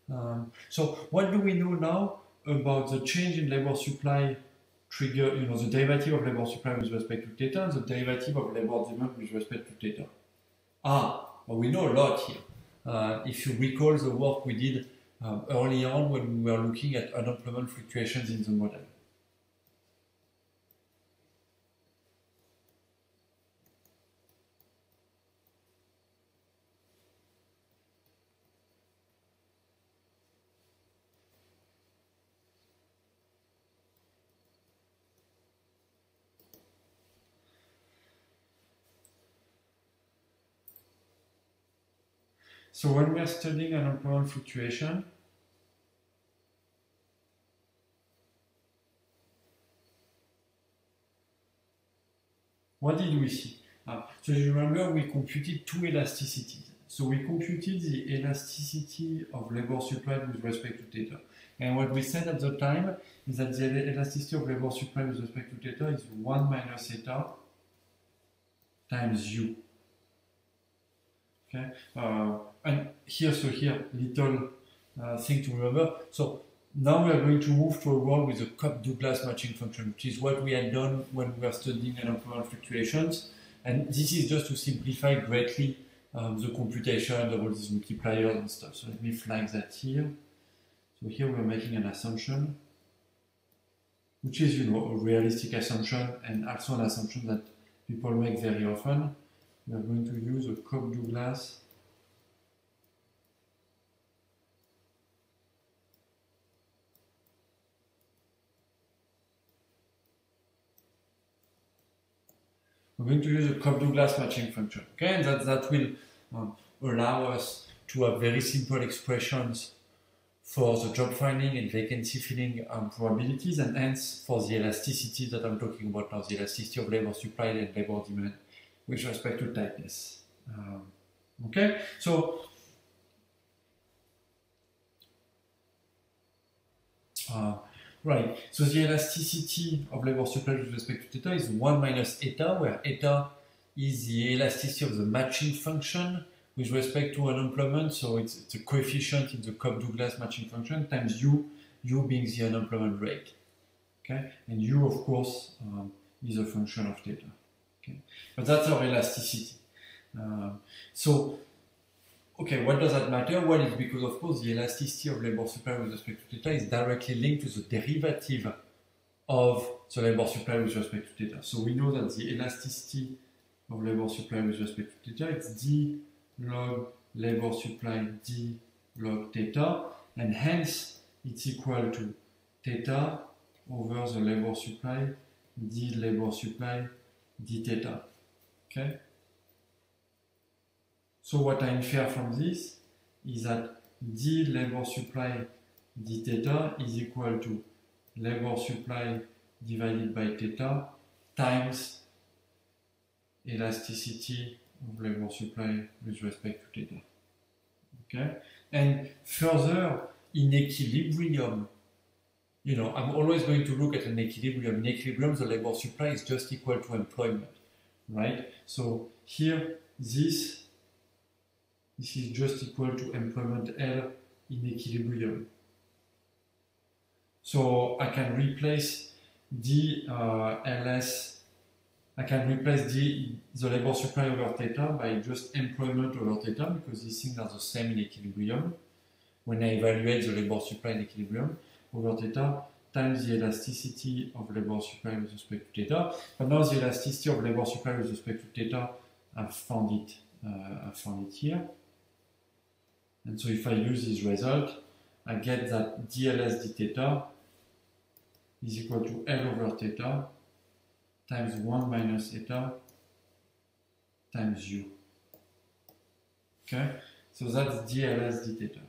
So what do we know now about the change in labor supply trigger, the derivative of labor supply with respect to theta and the derivative of labor demand with respect to theta? Well, we know a lot here. If you recall the work we did early on when we were looking at unemployment fluctuations in the model. So when we are studying unemployment fluctuation, what did we see? So you remember we computed two elasticities. So we computed the elasticity of labor supply with respect to theta. And what we said at the time is that the elasticity of labor supply with respect to theta is 1 minus theta times u. Okay, and here, little thing to remember. So now we are going to move to a world with a Cobb-Douglas matching function, which is what we had done when we were studying unemployment fluctuations. And this is just to simplify greatly the computation of all these multipliers and stuff. So let me flag that here. So here we are making an assumption, which is, a realistic assumption and also an assumption that people make very often. We are going to use a Cobb-Douglas matching function. Okay, and that will allow us to have very simple expressions for the job finding and vacancy filling probabilities, and hence for the elasticity that I'm talking about now, the elasticity of labor supply and labor demand with respect to tightness. Okay, so right, so the elasticity of labor supply with respect to theta is 1 minus eta, where eta is the elasticity of the matching function with respect to unemployment, so it's a coefficient in the Cobb-Douglas matching function, times u being the unemployment rate. Okay, and u, of course, is a function of theta. Okay, but that's our elasticity. Okay, what does that matter? Well, it's because, of course, the elasticity of labor supply with respect to theta is directly linked to the derivative of the labor supply with respect to theta. So we know that the elasticity of labor supply with respect to theta is d log labor supply d log theta, and hence it's equal to theta over the labor supply d labor supply d theta. Okay? So what I infer from this is that d labor supply d theta is equal to labor supply divided by theta times elasticity of labor supply with respect to theta. Okay? And further, in equilibrium, I'm always going to look at an equilibrium. In equilibrium, the labor supply is just equal to employment, right? So here, this is just equal to employment L in equilibrium. So I can replace I can replace the labor supply over theta by just employment over theta, because these things are the same in equilibrium. When I evaluate the labor supply in equilibrium over theta times the elasticity of labor supply with respect to theta. But now the elasticity of labor supply with respect to theta, I've found it here. And so if I use this result, I get that dLs d theta is equal to L over theta times 1 minus theta times u. Okay, so that's dLs d theta.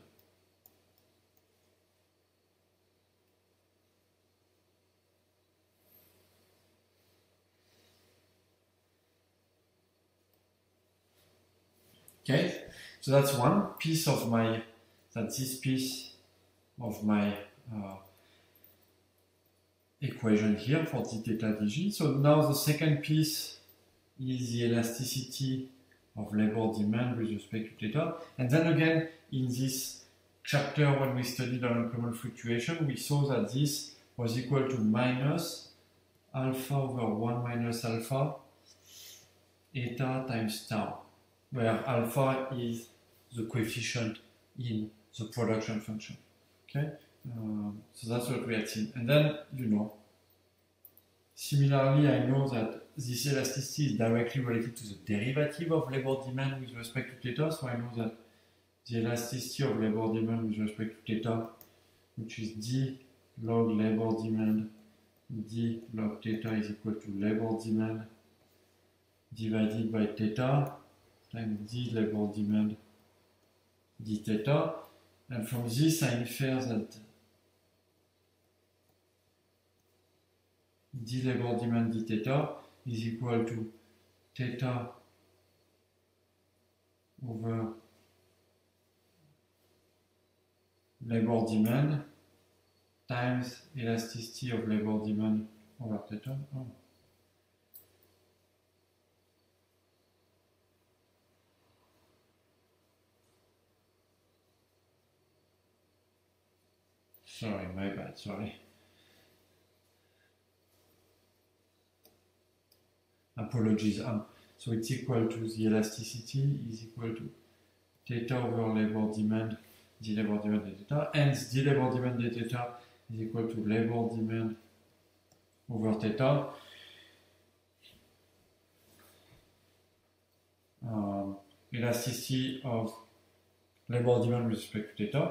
Okay, so that's one piece of my, equation here for d theta dg. So now the second piece is the elasticity of labor demand with respect to theta. And then again, in this chapter when we studied unemployment fluctuation, we saw that this was equal to minus alpha over 1 minus alpha eta times tau, where alpha is the coefficient in the production function. Okay, so that's what we had seen. And then, similarly, I know that this elasticity is directly related to the derivative of labor demand with respect to theta, so I know that the elasticity of labor demand with respect to theta, which is d log labor demand d log theta is equal to labor demand divided by theta times d labor demand d theta. And from this I infer that d labor demand d theta is equal to theta over labor demand times elasticity of labor demand over theta. Oh. Sorry, my bad, sorry. Apologies. So it's equal to the elasticity is equal to theta over labor demand, d labor demand d theta, and d labor demand d theta is equal to labor demand over theta. Elasticity of labor demand with respect to theta.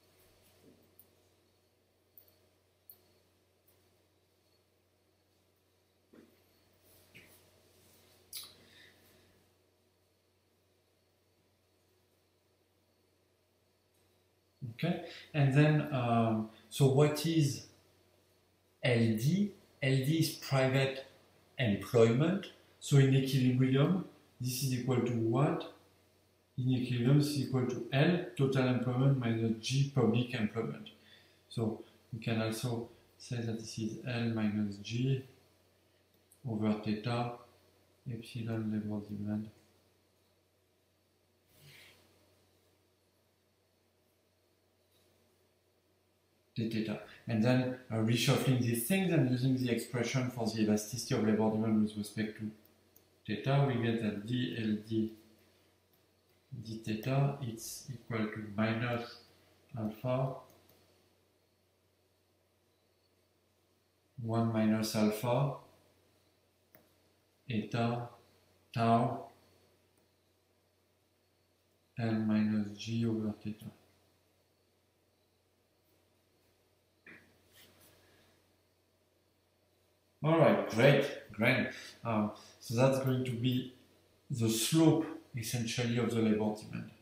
Okay, and then, so what is LD? LD is private employment. So in equilibrium, this is equal to what? In equilibrium, this is equal to L, total employment, minus G, public employment. So we can also say that this is L minus G over theta, epsilon labor demand. Theta. And then reshuffling these things and using the expression for the elasticity of labor demand with respect to theta, we get that dLd d theta is equal to minus alpha 1 minus alpha eta tau L minus G over theta. All right, great. So that's going to be the slope, essentially, of the labor demand.